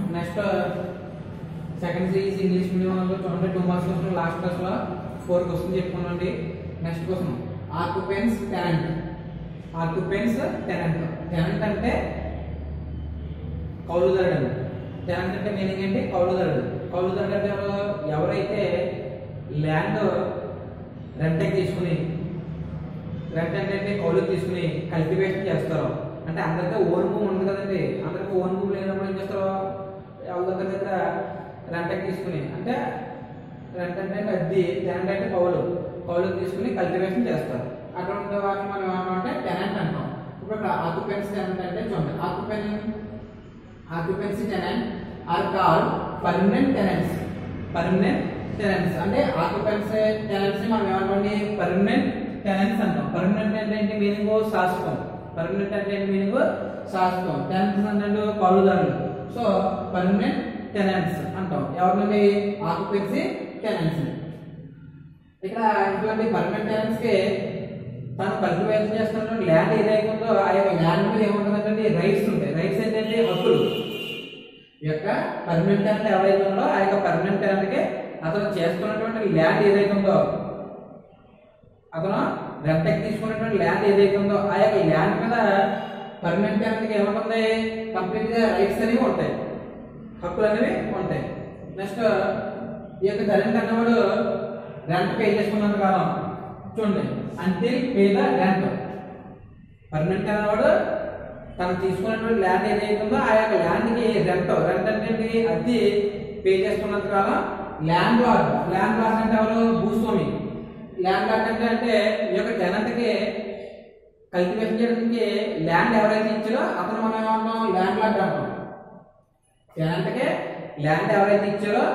Next second series English medium చూడండి 2 marks question last class లో 4 question చెప్పుకున్నాండి. Next question occupance tenant. Occupance tenant. Tenant అంటే కౌలుదారుడు. Tenant అంటే మీనింగ్ ఏంటి? కౌలుదారుడు. కౌలుదారుడు అంటే ఎవరైతే ల్యాండ్ రెంట్కి తీసుకుని, రెంట్ అంటే కౌలుకి తీసుకుని కల్టివేషన్ చేస్తారో, అంటే అందరికీ ఓన్ భూమి ఉంది కదండి, అందరికీ ఓన్ భూమి లేనప్పుడు ఏం చేస్తారో ఎవరి దగ్గర రెంట్కి తీసుకుని, అంటే రెంట్ అంటే అద్దె, టెనెంట్ అంటే కౌలుకి తీసుకుని కల్టివేషన్ చేస్తారు. అటువంటి వాటిని మనం ఏమంటే టెనెంట్ అంటాం. ఇప్పుడు ఇక్కడ ఆక్యుపెన్సీ టెనెంట్ అంటే చూడండి, occupancy tenant are called permanent tenants. Permanent tenants అంటే ఆక్యుపెన్సీ టెనెంట్స్ మనం ఏమంటాం? పర్మనెంట్ టెనెంట్స్ అంటాం. పర్మనెంట్ అంటే ఏంటి మీనింగ్? శాశ్వతం. పర్మనెంట్ అంటే ఏంటి మీనింగ్? శాశ్వతం. టెనెంట్స్ అంటే కౌలుదారులు. సో పర్మనెంట్ టెనెంట్స్ అంటాం. ఎవరినండి? Occupancy tenants. ఇక్కడ ఇటువంటి పర్మనెంట్ టెనెంట్స్ కి తను కల్టివేషన్ చేస్తున్నటువంటి ల్యాండ్ ఏదైతే ఉందో ఆ యొక్క ల్యాండ్ మీద ఏముంటుందంటే రైట్స్ ఉంటాయి. రైట్స్ ఏంటంటే హక్కులు. ఈ యొక్క పర్మనెంట్ టెనెంట్ ఎవరైతే ఉందో ఆ యొక్క పర్మనెంట్ టెనెంట్ కి అతను చేస్తున్నటువంటి ల్యాండ్ ఏదైతే ఉందో, అతను రెంట్కి తీసుకున్నటువంటి ల్యాండ్ ఏదైతే ఉందో ఆ యొక్క ల్యాండ్ మీద పర్మనెంట్ టెనెంట్ కి ఏముంటుంది? కంప్లీట్ గా రైట్స్ అనేవి ఉంటాయి, హక్కులు అనేవి ఉంటాయి. నెక్స్ట్ ఈ యొక్క టెనెంట్ అన్నవాడు రెంట్ పే చేసుకున్నంత కాలం చూడండి, until pay the rent. Permanent అన్నవాడు తను తీసుకున్నటువంటి ల్యాండ్ ఏదైతే ఉందో ఆ యొక్క ల్యాండ్ కి రెంట్ అంటే అద్దె పే చేసుకున్నంత కాలం ల్యాండ్ లార్డ్. ల్యాండ్ లార్డ్ అంటే ఎవరు? భూస్వామి. ల్యాండ్ లార్డ్ అంటే ఈ యొక్క టెనెంట్ కి కల్టివేషన్ చేయడానికి ల్యాండ్ ఎవరైతే ఇచ్చారో అతను మనం ఏమంటాం? ల్యాండ్ లార్డ్ అంటాం. టెనెంట్ కి ల్యాండ్ ఎవరైతే ఇచ్చారో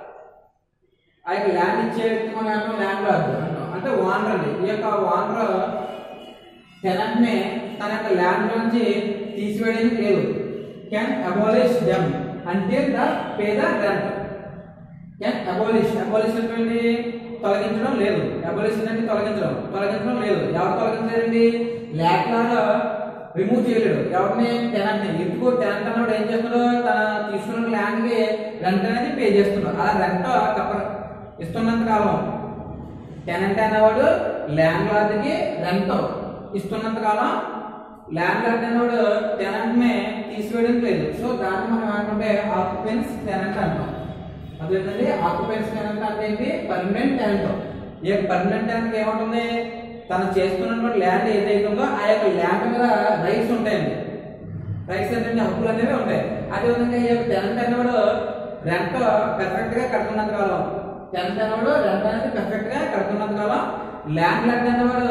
ఆ యొక్క ల్యాండ్ ఇచ్చే వ్యక్తి మనం ఏమంటాం? ల్యాండ్ లార్డ్ అంటాం. అంటే ఓనర్ అండి. ఈ యొక్క ఓనర్ టెనెంట్ ని తన యొక్క ల్యాండ్ నుంచి తీసివేయడానికి లేదు. Can abolish them until the pay the rent. Can abolish. Abolish అంటే తొలగించడం లేదు. అబాలిషన్ అంటే తొలగించడం లేదు. ఎవరు తొలగించారండి? ల్యాండ్ లార్డ్ రిమూవ్ చేయలేడు ఎవరిని? టెనెంట్ ని. ఎందుకు? టెనెంట్ అన్నవాడు ఏం చేస్తున్నాడు? తన తీసుకున్న ల్యాండ్ కి రెంట్ అనేది పే చేస్తున్నాడు. అలా రెంట్ ఇస్తున్నంత కాలం టెనెంట్ అనేవాడు ల్యాండ్ లార్డ్ కి రెంట్ ఇస్తున్నంత కాలం ల్యాండ్ లార్డ్ అనేవాడు టెనెంట్ ని తీసివేయడం లేదు. సో దాన్ని మనం ఏమంటే ఆక్యుపెన్స్ టెనెంట్ అంటాం. అదేంటండి ఆక్యుపెన్స్ టెనెంట్ అంటే ఏంటి? Permanent tenant. ఈ పర్మనెంట్ టెనెంట్ ఏమంటుంది? తను చేస్తున్నటువంటి ల్యాండ్ ఏదైతే ఉందో ఆ యొక్క ల్యాండ్ మీద రైట్స్ ఉంటాయండి. రైట్స్ అంటే హక్కులు అనేవి ఉంటాయి. అదేవిధంగా ఈ యొక్క టెనెంట్ అనేవాడు రెంట్ పర్ఫెక్ట్ గా కడుతున్నంత కాలం, టెనెంట్ అనేవాడు రెంట్ అనేది పర్ఫెక్ట్ గా కడుతున్నంత కాలం ల్యాండ్ లార్డ్ అనేవాడు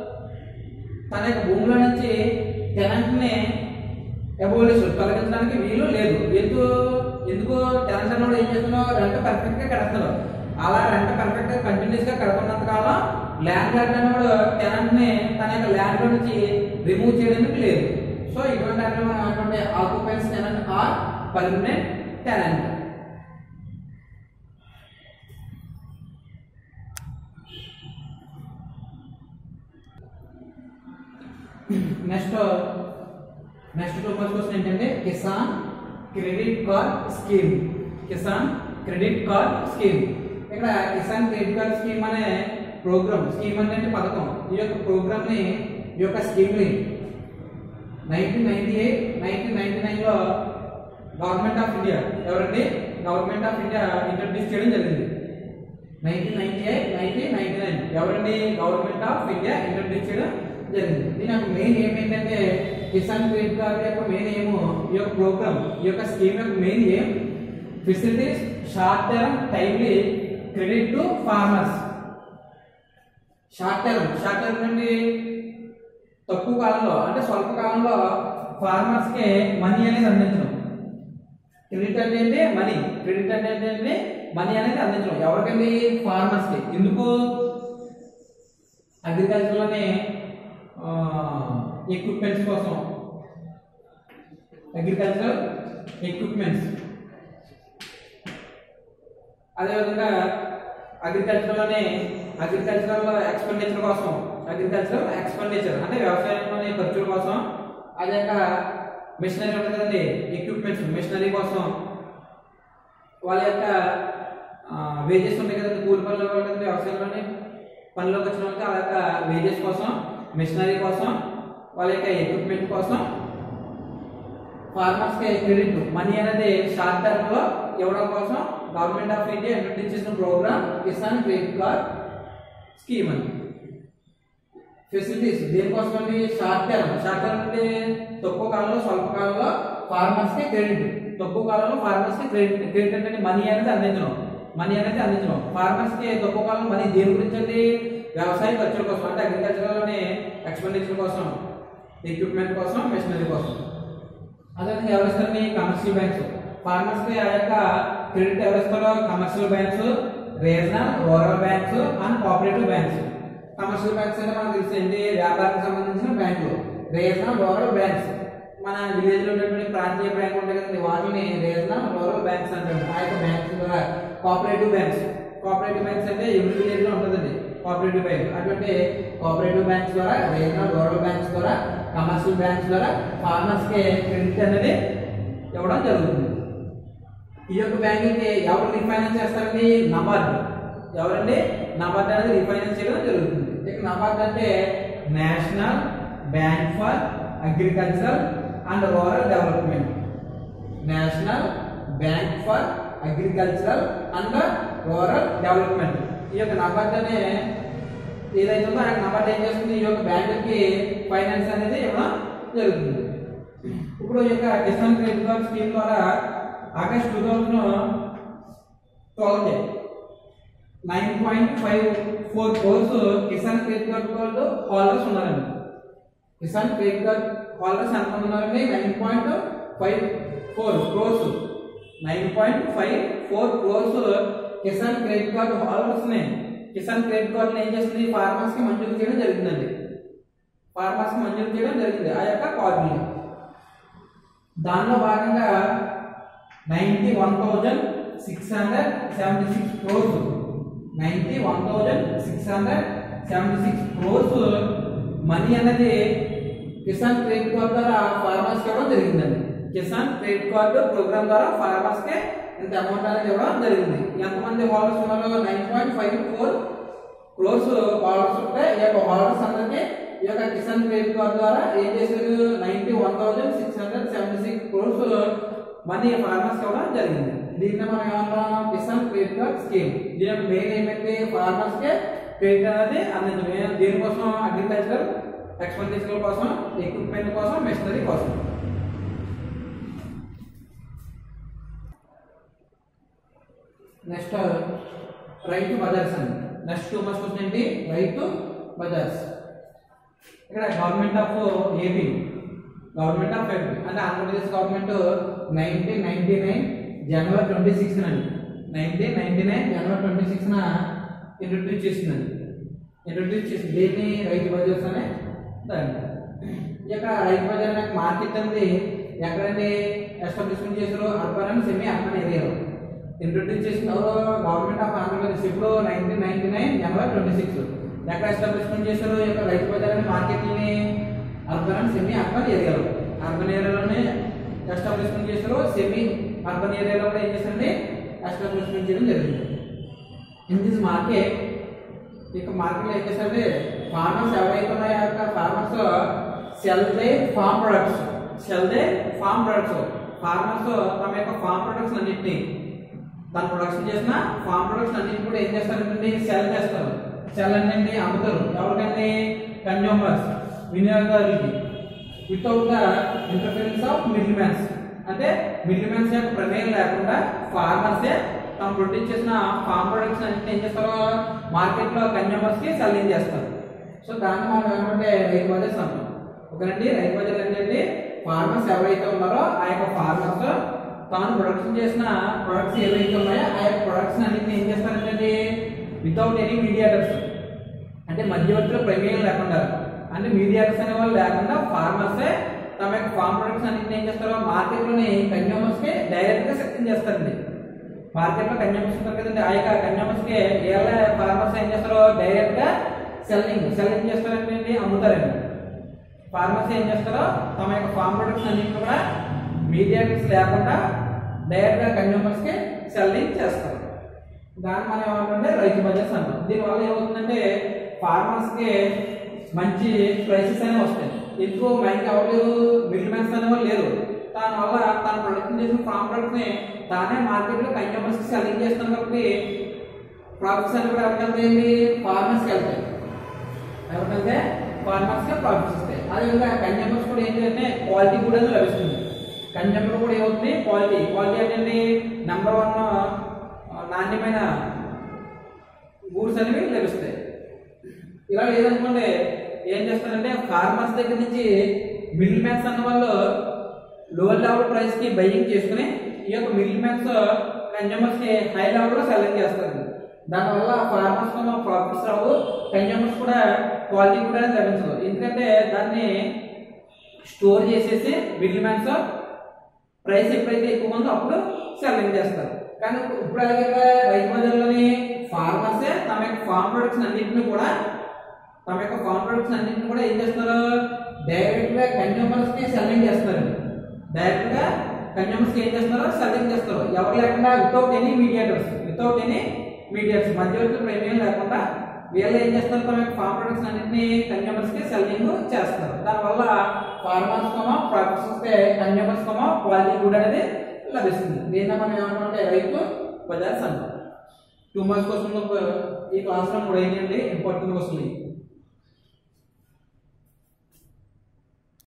తన యొక్క భూమిలో నుంచి టెనెంట్ ని అబాలిష్ తొలగించడానికి వీలు లేదు. ఎందుకు? టెనెంట్ అనేవాడు ఏం చేస్తున్నావు? రెంట్ పర్ఫెక్ట్ గా కడుతున్నాడు. అలా రెంట్ పర్ఫెక్ట్ గా కంటిన్యూస్ గా కడుతున్నంత కాలం ల్యాండ్ లార్డ్ అనేవాడు టెనెంట్ ని తన యొక్క ల్యాండ్ లో నుంచి రిమూవ్ చేయడానికి లేదు. సో ఇటువంటి అంటే occupance tenant or permanent tenant. Next 2 question ఏంటంటే Kisan credit card scheme. Kisan credit card scheme. ఇక్కడ కిసాన్ క్రెడిట్ కార్డ్ స్కీమ్ అనే ప్రోగ్రామ్, స్కీమ్ అంటే పథకం. ఈ యొక్క ప్రోగ్రామ్ ని, ఈ యొక్క స్కీమ్ ని 1999 లో గవర్నమెంట్ ఆఫ్ ఇండియా ఎవరండి? గవర్నమెంట్ ఆఫ్ ఇండియా ఇంట్రడ్యూస్ చేయడం జరిగింది. 1999 ఎవరండి? గవర్నమెంట్ ఆఫ్ ఇండియా ఇంట్రడ్యూస్ చేయడం జరిగింది. దీని యొక్క మెయిన్ ఏం ఏంటంటే కిసాన్ క్రెడిట్ కార్డ్ యొక్క మెయిన్ ఏమో ఈ యొక్క ప్రోగ్రామ్, ఈ యొక్క స్కీమ్ యొక్క మెయిన్ ఏం facilities short term timely credit to farmers. Short term అంటే తక్కువ కాలంలో, అంటే స్వల్ప కాలంలో ఫార్మర్స్ కి మనీ అనేది అందించడం. క్రెడిట్ అంటే ఏంటి? మనీ. క్రెడిట్ అంటే ఏంటి? మనీ అనేది అందించడం. ఎవరికండి? ఫార్మర్స్ కి. ఎందుకు? అగ్రికల్చర్ లోనే ఎక్విప్మెంట్స్ కోసం, అగ్రికల్చర్ ఎక్విప్మెంట్స్, అదేవిధంగా అగ్రికల్చర్లోనే అగ్రికల్చరల్ ఎక్స్పెండిచర్ కోసం, అగ్రికల్చరల్ ఎక్స్పెండిచర్ అంటే వ్యవసాయంలోని ఖర్చుల కోసం, అదే మిషనరీ ఉంటుంది కదండి, ఎక్విప్మెంట్స్ మిషనరీ కోసం, వాళ్ళ యొక్క వేజెస్ ఉంటాయి కదండి, కూలి పనులు కదండి, వ్యవసాయంలోని పనిలోకి వచ్చిన వాళ్ళకి వాళ్ళ యొక్క వేజెస్ కోసం, మిషనరీ కోసం, వాళ్ళ యొక్క ఎక్విప్మెంట్ కోసం ఫార్మర్స్ కి క్రెడిట్ మనీ అనేది షార్ట్ టర్మ్ లో ఇవ్వడం కోసం గవర్నమెంట్ ఆఫ్ ఇండియా ఇంట్రొడ్యూస్ చేసిన programme Kisan credit card scheme అని. ఫెసిలిటీస్ దేనికోసం అండి? షార్ట్ టర్మ్ అంటే తక్కువ కాలంలో, స్వల్ప కాలంలో ఫార్మర్స్ కి క్రెడిట్. తక్కువ కాలంలో ఫార్మర్స్ కి క్రెడిట్ అంటే మనీ అనేది అందించడం. ఫార్మర్స్ కి తక్కువ కాలంలో మనీ దేని గురించి అండి? వ్యవసాయ ఖర్చుల కోసం, అంటే అగ్రికల్చర్ లోని ఎక్స్పెండిచర్ కోసం, ఎక్విప్మెంట్ కోసం, మెషినరీ కోసం. అదేవిధంగా ఎవరిస్తారని? Commercial banks. ఫార్మర్స్ కి ఆ యొక్క క్రెడిట్ ఎవరిస్తారో? Commercial banks, regional, rural banks and cooperative banks. Commercial banks అంటే మనకు తెలిసింది వ్యాపారానికి సంబంధించిన బ్యాంకులు. రీజనల్, రూరల్ బ్యాంక్స్ మన విలేజ్ లో ఉన్నటువంటి ప్రాంతీయ బ్యాంకులు ఉంటాయి కదండి, వాటిని రీజనల్, రూరల్ బ్యాంక్స్ అంటారు. ఆ యొక్క బ్యాంక్స్ ద్వారా కోఆపరేటివ్ బ్యాంక్స్ అంటే ఎవరి విలేజ్ లో ఉంటుందండి కోఆపరేటివ్ బ్యాంక్. అటువంటి కోఆపరేటివ్ బ్యాంక్స్ ద్వారా, రీజనల్, రూరల్ బ్యాంక్స్ ద్వారా, కమర్షియల్ బ్యాంక్స్ ద్వారా ఫార్మర్స్ కి క్రెడిట్ అనేది ఇవ్వడం జరుగుతుంది. ఈ యొక్క బ్యాంకులకి ఎవరు రీఫైనాన్స్ చేస్తారండి? నబార్డ్. ఎవరండి? నబార్డ్ అనేది రీఫైనాన్స్ చేయడం జరుగుతుంది. ఇక నబార్డ్ అంటే National Bank for Agriculture and Rural Development. National Bank for Agricultural and Rural Development. ఈ యొక్క నబార్డ్ అనే ఏదైతే ఉందో ఆ నబార్డ్ ఏం చేస్తుంది? ఈ యొక్క బ్యాంకుకి ఫైనాన్స్ అనేది ఇవ్వడం జరుగుతుంది. ఇప్పుడు ఈ యొక్క కిసాన్ క్రెడిట్ కార్డ్ స్కీమ్ ద్వారా August 2012 9.54 crores Kisan credit card holders ఉన్నారండి. కిసాన్ క్రెడిట్ కార్డ్ హోల్డర్స్ ఎంతమంది ఉన్నారండి? 9.54 crores. 9.54 crores Kisan credit card holders ని కిసాన్ క్రెడిట్ కార్డ్ ఏం చేస్తుంది? ఫార్మర్స్ కి మంజూరు చేయడం జరిగిందండి. ఆ యొక్క కార్డుని. దానిలో భాగంగా 91,676 crores 91,676 crores మనీ అనేది కిసాన్ క్రెడిట్ కార్డ్ ద్వారా ఫార్మర్స్ కి ఇవ్వడం జరిగిందండి. కిసాన్ క్రెడిట్ కార్డు ప్రోగ్రామ్ ద్వారా ఫార్మర్స్ కి ఇంత అమౌంట్ అనేది ఇవ్వడం జరిగింది. ఎంతమంది హోల్డర్స్ ఉన్నారు? 9.54 crores హోల్డర్స్ ఉంటే ఈ యొక్క హోల్డర్స్ అందరికీ ఈ యొక్క కిసాన్ క్రెడిట్ కార్డు ద్వారా ఏం చేశారు? 91,676 crores మనీ ఫార్మర్స్ ఇవ్వడం జరిగింది. దీన్ని మనం ఏమన్నాం? Kisan credit card scheme. దీని మెయిన్ ఏమైతే ఫార్మర్స్ కి క్రెడిట్ అనేది అందించడం. దేనికోసం? అగ్రికల్చర్ ఎక్స్పెండిచర్ కోసం, ఎక్విప్మెంట్ కోసం, మెషినరీ కోసం. నెక్స్ట్ రైతు బజార్స్ అండి. నెక్స్ట్ 2 మార్క్స్ క్వశ్చన్ ఏంటి? రైతు బజార్స్. ఇక్కడ గవర్నమెంట్ ఆఫ్ ఏపీ అంటే ఆంధ్రప్రదేశ్ గవర్నమెంట్ 1999 జనవరి 26 నండి 1999 జనవరి 26న ఇంట్రొడ్యూస్ చేసిందండి. దీన్ని రైతు బజార్స్ అనే దాన్ని. ఈ యొక్క రైతు బజార్ అనే మార్కెట్ అనేది ఎక్కడండి ఎస్టాబ్లిష్మెంట్ చేశారు? అర్బన్ అండ్ సెమీ అర్బన్ ఏరియాలో ఇంట్రొడ్యూస్ చేసిన గవర్నమెంట్ ఆఫ్ ఆంధ్రప్రదేశ్. ఇప్పుడు 1999 జనవరి 26 ఎక్కడ ఎస్టాబ్లిష్మెంట్ చేశారు? ఈ యొక్క రైతు బజార్ అనే మార్కెట్ని అర్బన్ అండ్ సెమీ అర్బన్ ఏరియాలో. అర్బన్ ఏరియాలోనే ఎస్టాబ్లిష్మెంట్ చేశారు. సెమీ అర్బన్ ఏరియాలో కూడా ఏం చేశారండి? ఎస్టాబ్లిష్మెంట్ చేయడం జరిగింది. ఇన్ దిస్ మార్కెట్, ఈ మార్కెట్లో ఏం చేశారంటే ఫార్మర్స్ ఎవరైతే ఉన్నాయో ఆ farmers sell they farm products. Farmers తమ యొక్క ఫార్మ్ ప్రొడక్ట్స్ అన్నింటినీ తను ప్రొడక్షన్ చేసిన ఫార్మ్ ప్రొడక్ట్స్ అన్నింటినీ కూడా ఏం చేస్తారంటే సెల్ చేస్తారు. సెల్ అంటే అమ్ముతారు. ఎవరికంటే? కన్జ్యూమర్స్, వినియోగదారులకి. Without the interference of middle mans. అంటే మిడిల్ మ్యాన్స్ యొక్క ప్రమేయం లేకుండా ఫార్మర్సే తాము ప్రొడ్యూస్ చేసిన ఫార్మ్ ప్రొడక్ట్స్ అన్ని ఏం చేస్తారో మార్కెట్ లో కన్జ్యూమర్స్ కి సెల్లింగ్ చేస్తారు. సో దాన్ని మనం ఏమంటే రైతు బజార్స్ అంటాం. ఓకేనండి. రైతు బజార్ ఏంటంటే ఫార్మర్స్ ఎవరైతే ఉన్నారో ఆ యొక్క ఫార్మర్స్ తాను ప్రొడక్షన్ చేసిన ప్రొడక్ట్స్ ఏవైతే ఉన్నాయో ఆ యొక్క ప్రొడక్ట్స్ అన్నింటినీ ఏం చేస్తారంటే వితౌట్ ఎనీ మీడియేటర్స్, అంటే మధ్యవర్తుల ప్రమేయం లేకుండా, అంటే మీడియేటర్స్ అనే వాళ్ళు లేకుండా ఫార్మర్సే తమ యొక్క ఫార్మ్ ప్రొడక్ట్స్ అన్నింటినీ ఏం చేస్తారో మార్కెట్లోని కన్జ్యూమర్స్ కి డైరెక్ట్ గా సెక్షన్ చేస్తారండి. మార్కెట్ లో కన్జ్యూమర్స్ ఉంటారు కదండి, ఆ యొక్క కన్జ్యూమర్స్ కి ఫార్మర్స్ ఏం చేస్తారో డైరెక్ట్ గా సెల్లింగ్ చేస్తారండి, అమ్ముతారండి. ఫార్మర్స్ ఏం చేస్తారో తమ యొక్క ఫార్మ్ ప్రొడక్ట్స్ అన్నింటినీ కూడా మీడియేటర్స్ లేకుండా డైరెక్ట్ గా కన్జ్యూమర్స్ కి సెల్లింగ్ చేస్తారు. దాన్ని మనం ఏమంటే రైతు బజార్స్ అంటాం. దీనివల్ల ఏమవుతుందంటే ఫార్మర్స్ కి మంచి ప్రైసెస్ అనేవి వస్తాయి. ఎక్కువ మైండ్ ఎవరు మిడిల్ మ్యాన్స్ అనేవాళ్ళు లేరు. దానివల్ల తన ప్రొడక్షన్ చేసిన ఫార్మ్ ప్రొడక్ట్స్ ని తానే మార్కెట్ లో కన్జ్యూమర్స్ కి సెల్లింగ్ చేస్తాను కాబట్టి ప్రాఫిట్స్ అనేవి కూడా ఎవరికి వెళ్తాయండి? ఫార్మర్స్ కి వెళ్తాయి. ఎవరికంటే ఫార్మర్స్ కి ప్రాఫిట్స్ వస్తాయి. అదేవిధంగా కన్జ్యూమర్స్ కూడా ఏంటంటే క్వాలిటీ కూడా లభిస్తుంది. కన్జ్యూమర్ కూడా ఏమవుతుంది? క్వాలిటీ ఏంటంటే నెంబర్ 1 నాణ్యమైన గూడ్స్ అనేవి లభిస్తాయి. ఇలా లేదనుకోండి ఏం చేస్తారంటే ఫార్మర్స్ దగ్గర నుంచి మిడిల్ మ్యాన్స్ అన్న వాళ్ళు లోవర్ లెవెల్ ప్రైస్ కి బయింగ్ చేసుకుని ఈ యొక్క మిడిల్ మ్యాన్స్ కన్జ్యూమర్స్ కి హై లెవెల్ లో సెల్లింగ్ చేస్తారు. దానివల్ల ఫార్మర్స్ ప్రాఫిట్స్ రావు, కన్జ్యూమర్స్ కూడా క్వాలిటీ కూడా లభించదు. ఎందుకంటే దాన్ని స్టోర్ చేసేసి మిడిల్ మ్యాన్స్ ప్రైస్ ఎప్పుడైతే ఎక్కువ ఉందో అప్పుడు సెల్లింగ్ చేస్తారు. కానీ ఇప్పుడు అలాగే రైతు బజార్లోని ఫార్మర్సే తమ యొక్క ఫార్మ్ ప్రొడక్ట్స్ అన్నింటినీ కూడా ఏం చేస్తారు? డైరెక్ట్ గా కన్జ్యూమర్స్ కి సెల్లింగ్ చేస్తారు. డైరెక్ట్ గా కన్జ్యూమర్స్ కి ఏం చేస్తారు? సెల్లింగ్ చేస్తారు. ఎవరు లేకుండా వితౌట్ ఎనీ మీడియేటర్స్ మధ్యవర్తులు ప్రీమియం లేకుండా వీళ్ళు ఏం చేస్తారు? తమ యొక్క ఫార్మ్ ప్రొడక్ట్స్ అన్నింటినీ కన్జ్యూమర్స్ కి సెల్లింగ్ చేస్తారు. దానివల్ల ఫార్మర్స్ ప్రాఫిట్స్ వస్తే కన్జ్యూమర్స్ క్వాలిటీ గుడ్ అనేది లభిస్తుంది. దీన్ని మనం ఏమంటే రైతు బజార్స్ అంటాం. 2 మార్క్స్ కోసం ఈ క్లాస్ లో 3 ఇంపార్టెంట్ క్వశ్చన్లు.